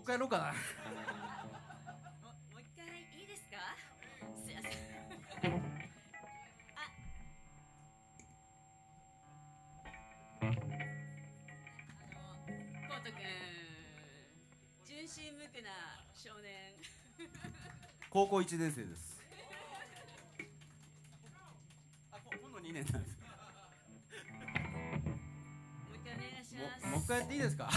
一回やろうかな。 もう一回いいですか？すいません。コートくん、純真無垢な少年。 高校1年生です。今度2年なんです。 もう一回お願いします。 もう一回やっていいですか？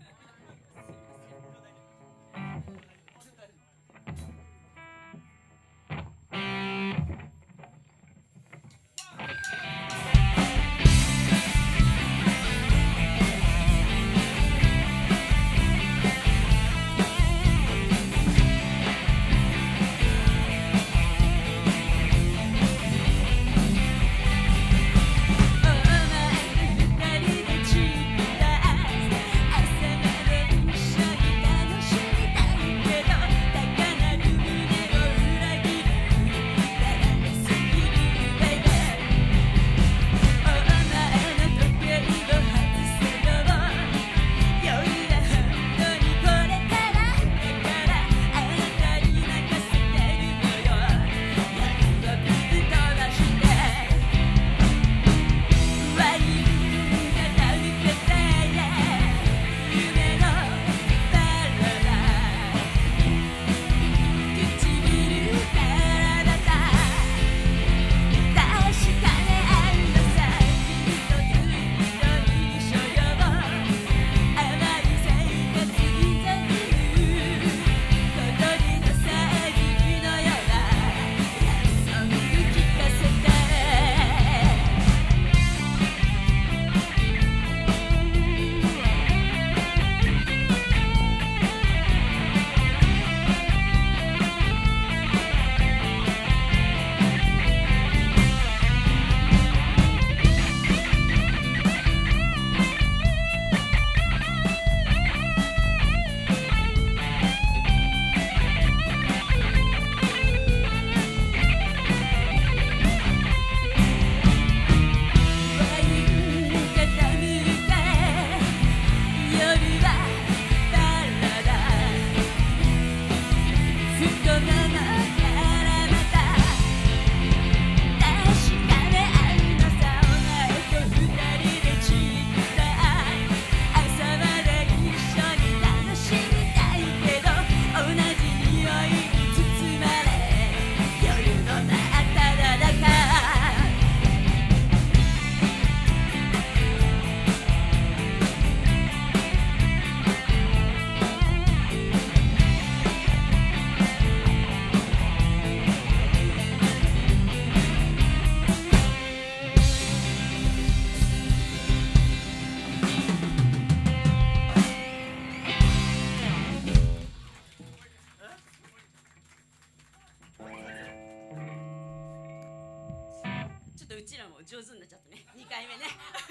うちらも上手になっちゃったね。2回目ね。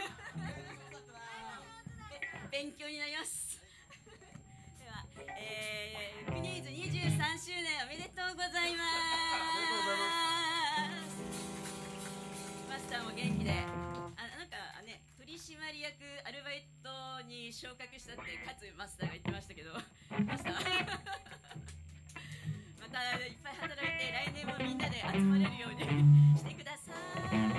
勉強になります。では、クニーズ23周年おめでとうございます。マスターも元気で、なんかね、取締役アルバイトに昇格したって勝マスターが言ってましたけど、マスターまたいっぱい働いて来年もみんなで集まれるようにしてください。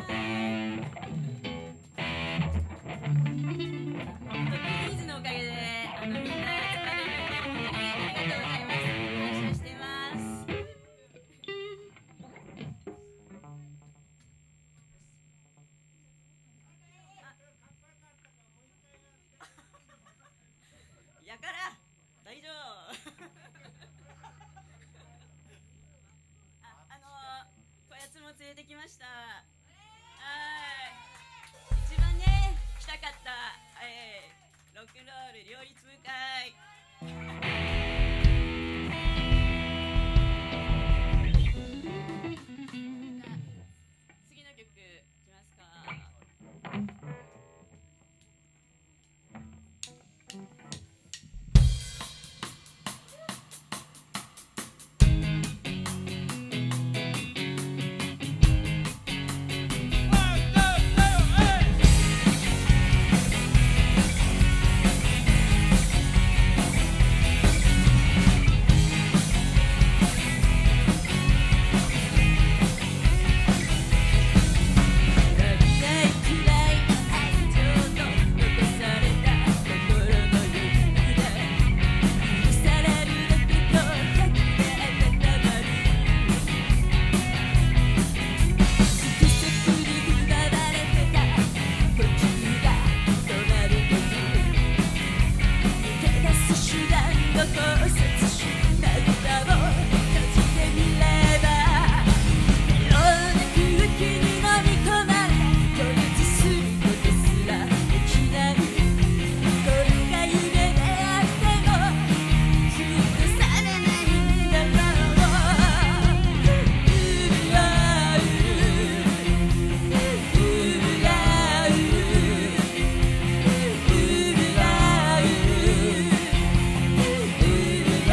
本当にクニーズのおかげでみんな集まれるので本当にありがとうございます。感謝してます。やから大丈夫。こやつも連れてきました。一番ね来たかった、ロックンロール両立部会。次の曲いきますか。 「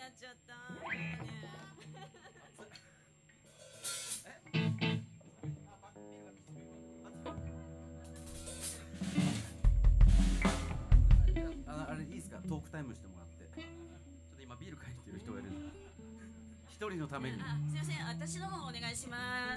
っちゃったね。 あれいいですか、トークタイムしてもらって。ちょっと今ビール買いに来てる人がいるんで、一人のために。 すいません、私の方お願いします。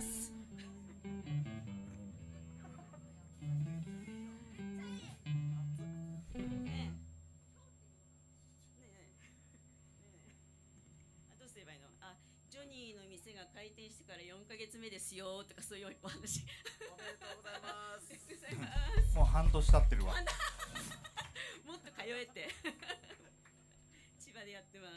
どうすればいいの？ジョニーの店が開店してから4ヶ月目ですよとかそういうお話。 おめでとうございます。 もう半年経ってるわ。 もっと通えて。千葉でやってます。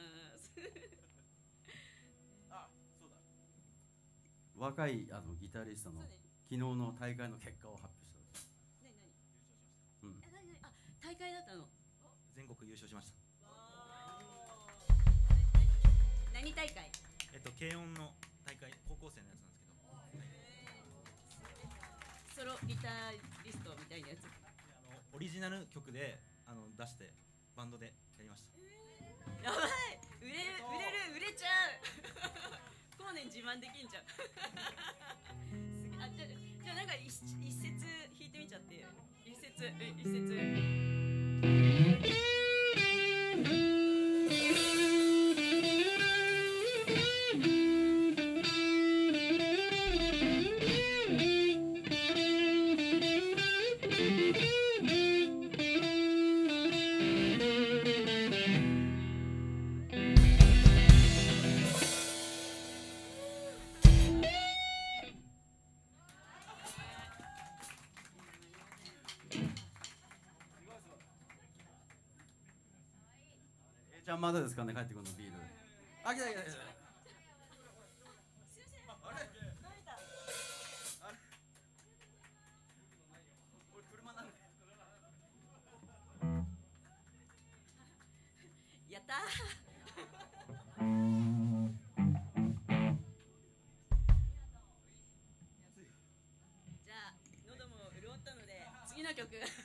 あ、そうだ。若いギタリストの昨日の大会の結果を発表した。 何？大会だったの？ 全国優勝しました。 何大会？ 軽音の大会、高校生のやつなんですけど。 ソロギタリストみたいなやつ。 オリジナル曲で出してバンドでやりました。 やばい、売れちゃう。後年自慢できんじゃん。じゃあなんか一節弾いてみちゃって。一節。 ちゃんまだですかね、帰ってくるのビール。あ、来た。 やったー。じゃあ喉も潤ったので次の曲。はい、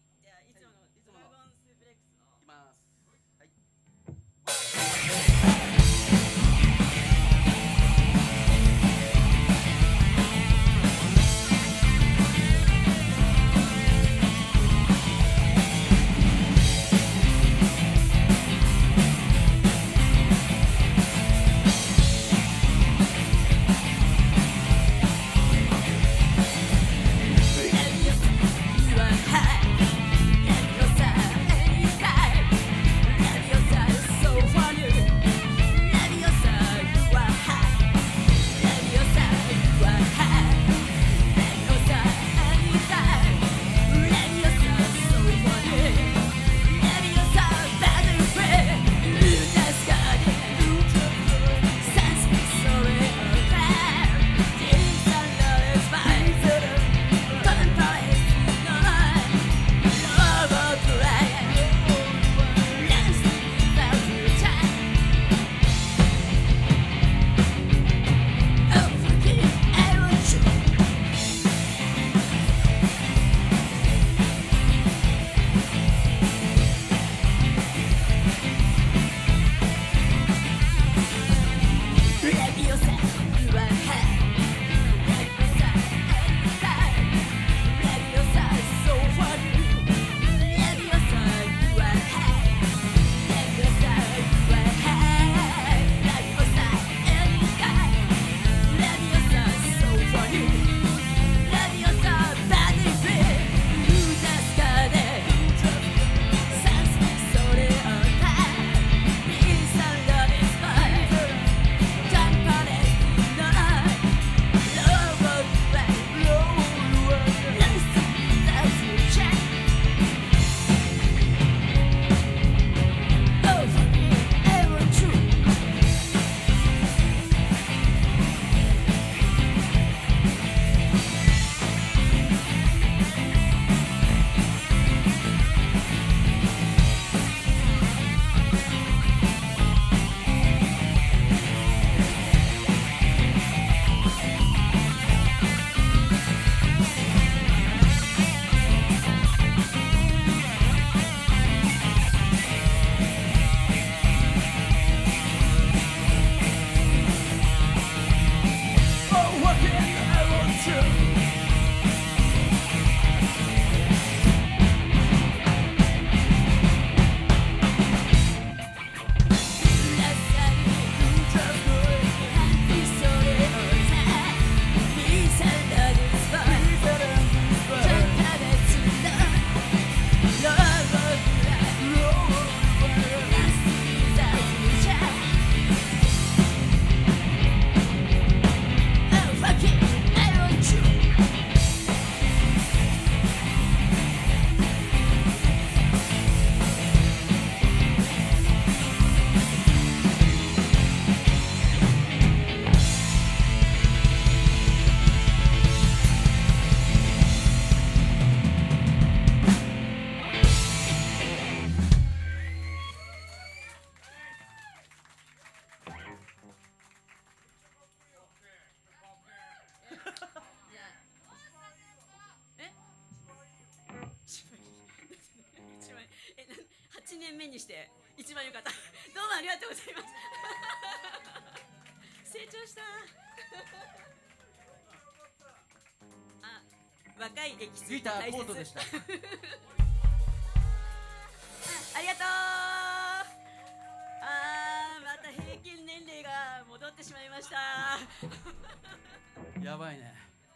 じゃあいつものドラゴンスープレックスのいきます。はい。 「 年目にして一番良かった。どうもありがとうございます。成長した。あ、若いエキスギターコートでした。 ありがとう。また平均年齢が戻ってしまいました。 やばいね。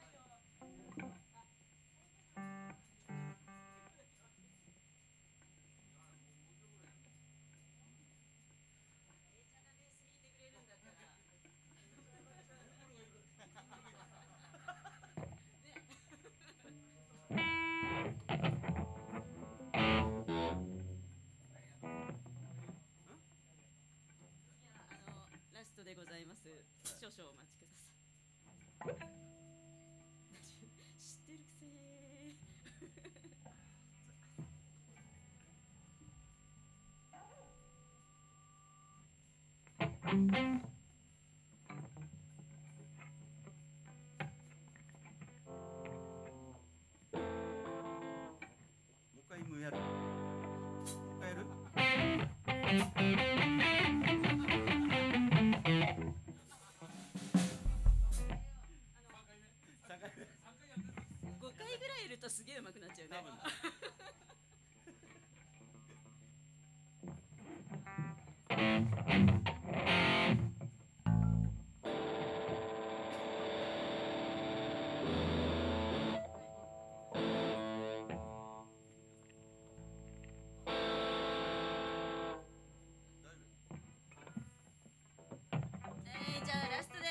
ラストでございます。少々お待ちください。知ってるくせもう一回ムーやる。もう一回やる。 5回ぐらいいるとすげえ上手くなっちゃうね。じゃあラストです。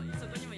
そこにも